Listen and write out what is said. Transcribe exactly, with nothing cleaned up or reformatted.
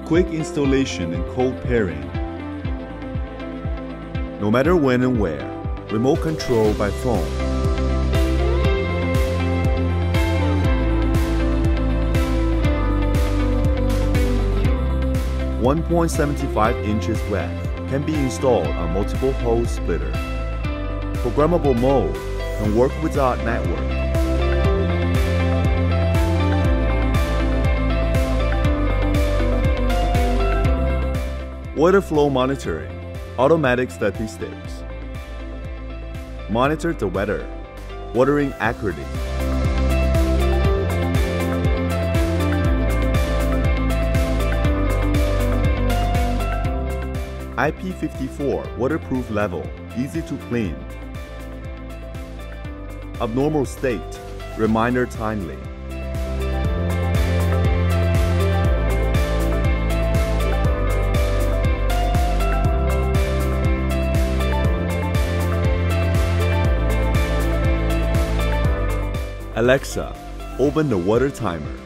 quick installation and cold pairing. No matter when and where, remote control by phone. one point seven five inches width can be installed on multiple hose splitter. Programmable mode can work without network. Water flow monitoring, automatic statistics. Monitor the weather, watering accurately. I P fifty-four waterproof level, easy to clean. Abnormal state, reminder timely. Alexa, open the water timer.